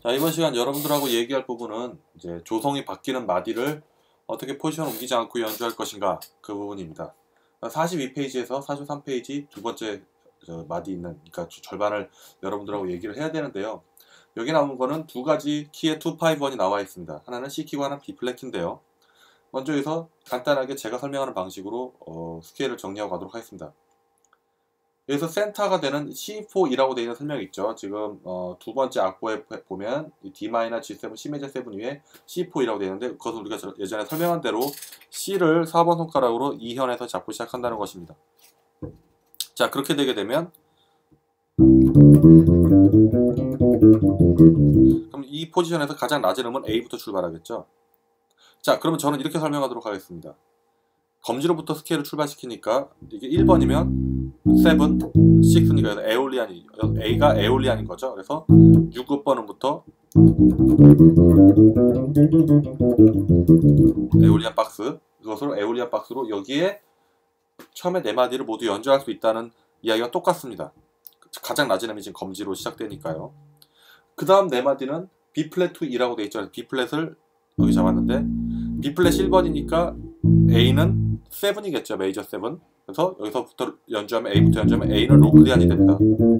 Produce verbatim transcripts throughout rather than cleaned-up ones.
자, 이번 시간 여러분들하고 얘기할 부분은 이제 조성이 바뀌는 마디를 어떻게 포지션 옮기지 않고 연주할 것인가, 그 부분입니다. 사십이 페이지에서 사십삼 페이지 두 번째 마디 있는, 그러니까 절반을 여러분들하고 얘기를 해야 되는데요. 여기 나온 거는 두 가지 키의 이백오십일이 나와 있습니다. 하나는 C키고 하나는 B플랫 키인데요. 먼저 여기서 간단하게 제가 설명하는 방식으로 어, 스케일을 정리하고 가도록 하겠습니다. 여기서 센터가 되는 씨 포이라고 되어 있는 설명이 있죠. 지금 어, 두 번째 악보에 보면 디 마이너 지 세븐, C 메이저 세븐 위에 씨 포이라고 되어 있는데, 그것은 우리가 예전에 설명한 대로 C를 사 번 손가락으로 이 현에서 잡고 시작한다는 것입니다. 자, 그렇게 되게 되면 그럼 이 포지션에서 가장 낮은 음은 A부터 출발하겠죠. 자, 그러면 저는 이렇게 설명하도록 하겠습니다. 검지로부터 스케일을 출발시키니까 이게 일 번이면 칠, 육니까 에올리안이, A가 에올리안인 거죠. 그래서 육 번 음부터 에올리안 박스, 그것으로 에올리안 박스로 여기에 처음에 네 마디를 모두 연주할 수 있다는 이야기가 똑같습니다. 가장 낮은 음이 지금 검지로 시작되니까요. 그 다음 네 마디는 B플랫 투 이라고 되어 있죠. B플랫을 여기 잡았는데 B플랫 일 번이니까 A는 칠이겠죠. 메이저 칠. 그래서 여기서부터 연주하면 A부터 연주하면 A는 로크리안이 됩니다.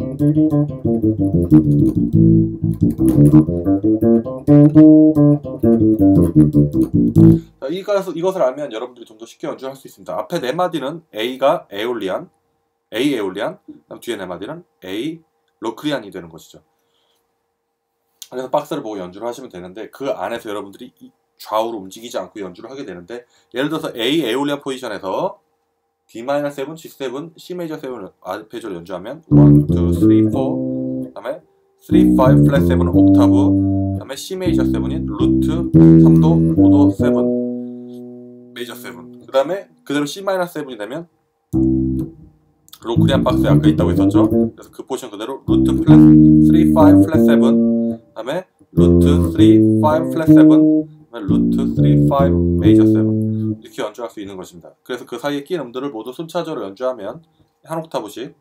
자, 이것을, 이것을 알면 여러분들이 좀 더 쉽게 연주할 수 있습니다. 앞에 네 마디는 A가 에올리안, A 에올리안, 그다음 뒤에 네 마디는 A 로크리안이 되는 것이죠. 그래서 박스를 보고 연주를 하시면 되는데, 그 안에서 여러분들이 좌우로 움직이지 않고 연주를 하게 되는데, 예를 들어서 A 에올리안 포지션에서 디 마이너 세븐, 지 세븐, C 메이저 세븐을 아르페지오로 연주하면 일, 이, 삼, 사, 그 다음에 삼, 오, 플랫 세븐은 옥타브, 그 다음에 C 메이저 세븐인 루트, 삼도, 오도, 칠, 메이저 세븐, 그 다음에 그대로 C 마이너 세븐이 되면 로크리안 박스에 아까 있다고 했었죠. 그래서 그 포지션 그대로 루트 플랫 삼, 오, 플랫 세븐, 그 다음에 루트 삼, 오, 플랫 세븐, 루트 삼, 오, 메이저 세븐, 이렇게 연주할 수 있는 것입니다. 그래서 그 사이에 낀 음들을 모두 순차적으로 연주하면 한 옥타브씩,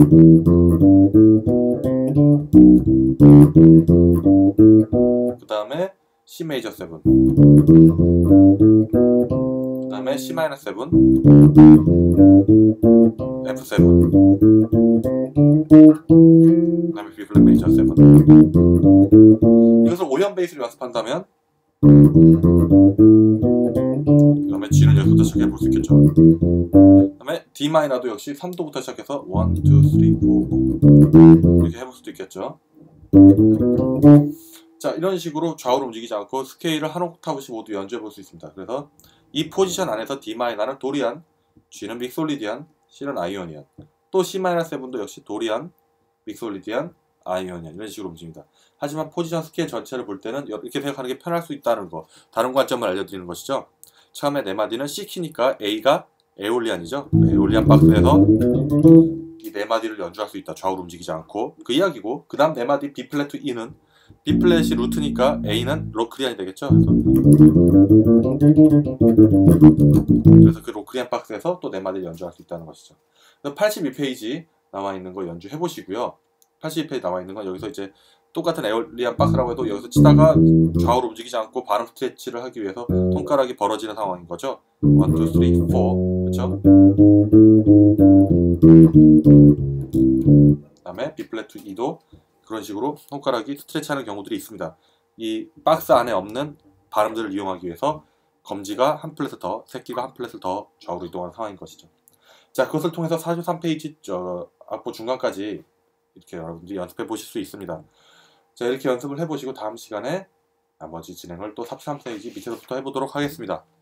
그 다음에 C 메이저 세븐, 그 다음에 C 마이너 세븐, 에프 세븐, 그 다음에 B 플랫 메이저 세븐. 이것을 오 현 베이스를 연습한다면 그 다음에 G는 여기서부터 시작해 볼 수 있겠죠. 그 다음에 D 마이너도 역시 삼도부터 시작해서 일, 이, 삼, 사 이렇게 해볼 수도 있겠죠. 자, 이런 식으로 좌우로 움직이지 않고 스케일을 한 옥타브씩 모두 연주해 볼 수 있습니다. 그래서 이 포지션 안에서 D 마이너는 도리안, G는 믹솔리디안, C는 아이오니안, 또 C 마이너 세븐도 역시 도리안, 믹솔리디안, 아이오니안, 이런 식으로 움직입니다. 하지만 포지션 스케일 전체를 볼 때는 이렇게 생각하는 게 편할 수 있다는 거, 다른 관점을 알려드리는 것이죠. 처음에 네 마디는 C키니까 A가 에올리안이죠. 에올리안 박스에서 이 네 마디를 연주할 수 있다. 좌우로 움직이지 않고, 그 이야기고, 그 다음 네 마디 B플랫 투 E는 B플랫이 루트니까 A는 로크리안이 되겠죠. 그래서 그 로크리안 박스에서 또 네 마디를 연주할 수 있다는 것이죠. 팔십이 페이지 나와 있는 거 연주해 보시고요. 팔십이 페이지 나와 있는 건 여기서 이제 똑같은 에올리안 박스라고 해도 여기서 치다가 좌우로 움직이지 않고 발음 스트레치를 하기 위해서 손가락이 벌어지는 상황인 거죠. 일, 이, 삼, 사, 그렇죠? 그 다음에 B플랫 투 E도 그런 식으로 손가락이 스트레치하는 경우들이 있습니다. 이 박스 안에 없는 발음들을 이용하기 위해서 검지가 한 플랫을 더, 새끼가 한 플랫을 더 좌우로 이동하는 상황인 것이죠. 자, 그것을 통해서 사십삼 페이지 저 악보 중간까지 이렇게 여러분들이 연습해 보실 수 있습니다. 자, 이렇게 연습을 해보시고 다음 시간에 나머지 진행을 또 사십삼 페이지 밑에서부터 해보도록 하겠습니다.